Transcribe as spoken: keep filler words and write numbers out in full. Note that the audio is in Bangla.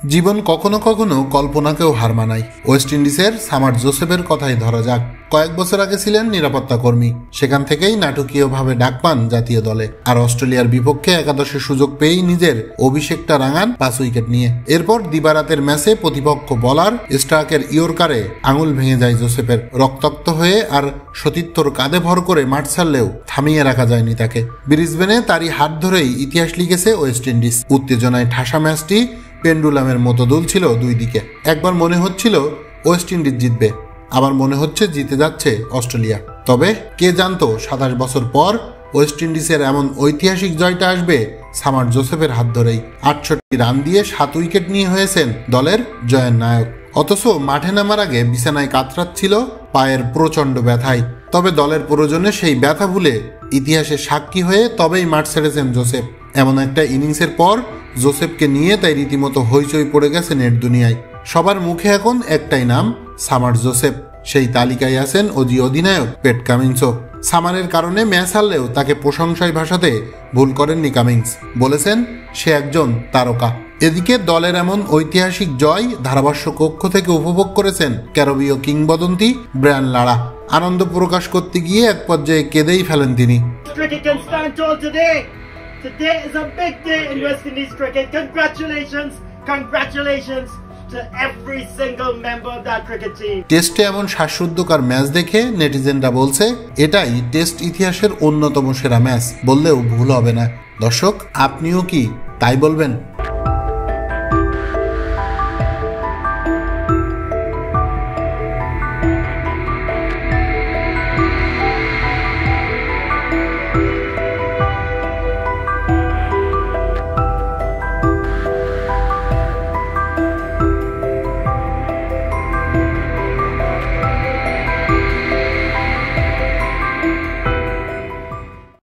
জীবন কখনো কখনো কল্পনাকেও হার মানায়। ওয়েস্ট ইন্ডিজের সামার জোসেফের কথাই ধরা যাক। কয়েক বছর আগে ছিলেন নিরাপত্তা কর্মী, সেখান থেকেই নাটকীয়ভাবে ডাক পান জাতীয় দলে। আর অস্ট্রেলিয়ার বিপক্ষে একাদশে সুযোগ পেয়েই নিজের অভিষেকটা রাঙান পাঁচ উইকেট নিয়ে। এরপর দিবারাতের ম্যাচে প্রতিপক্ষ বলার স্ট্রাকের ইয়র্কারে আঙুল ভেঙে যায় জোসেফের। রক্তাক্ত হয়ে আর সতীর্থর কাঁধে ভর করে মাঠ ছাড়লেও থামিয়ে রাখা যায়নি তাকে। ব্রিসবেনে তারই হাত ধরেই ইতিহাস লিখেছে ওয়েস্ট ইন্ডিজ। উত্তেজনায় ঠাসা ম্যাচটি পেন্ডুলামের মতো দুলছিল দুই দিকে। একবার মনে হচ্ছিল ওয়েস্ট ইন্ডিজ জিতবে, আবার মনে হচ্ছে জিতে যাচ্ছে অস্ট্রেলিয়া। তবে কে জানতো সাতাশ বছর পর ওয়েস্ট ইন্ডিজের এমন ঐতিহাসিক জয়টা আসবে সামার জোসেফের হাত ধরেই। আটষট্টি রান দিয়ে সাত উইকেট নিয়ে হয়েছেন দলের জয়ের নায়ক। অথচ মাঠে নামার আগে বিছানায় কাতরাচ্ছিল পায়ের প্রচণ্ড ব্যথায়। তবে দলের প্রয়োজনে সেই ব্যথা ভুলে ইতিহাসে সাক্ষী হয়ে তবেই মাঠ ছেড়েছেন জোসেফ। এমন একটা ইনিংসের পর জোসেফকে নিয়ে তাই রীতিমতো হইচই পড়ে গেছে নেট দুনিয়ায়। সবার মুখে এখন একটাই নাম, সামার জোসেফ। সেই তালিকায় আছেন অজি অধিনায়ক প্যাট কামিন্সও। সামারের কারণে ম্যাচ হারলেও তাকে প্রশংসায় ভাসাতে ভুল করেননি কামিন্স, বলেছেন সে একজন তারকা। এদিকে দলের এমন ঐতিহাসিক জয় ধারাভাষ্য কক্ষ থেকে উপভোগ করেছেন ক্যারিবীয় কিংবদন্তি ব্রায়ান লারা। আনন্দ প্রকাশ করতে গিয়ে এক পর্যায়ে কেঁদেই ফেলেন তিনি। Today is a big day in West Indies cricket. Congratulations, congratulations to every single member of that cricket team. টেস্টে এমন শ্বাসরুদ্ধকর ম্যাচ দেখে নেটিজেনরা বলছে এটাই টেস্ট ইতিহাসের অন্যতম সেরা ম্যাচ বললেও ভুল হবে না। দর্শক, আপনিও কি তাই বলবেন?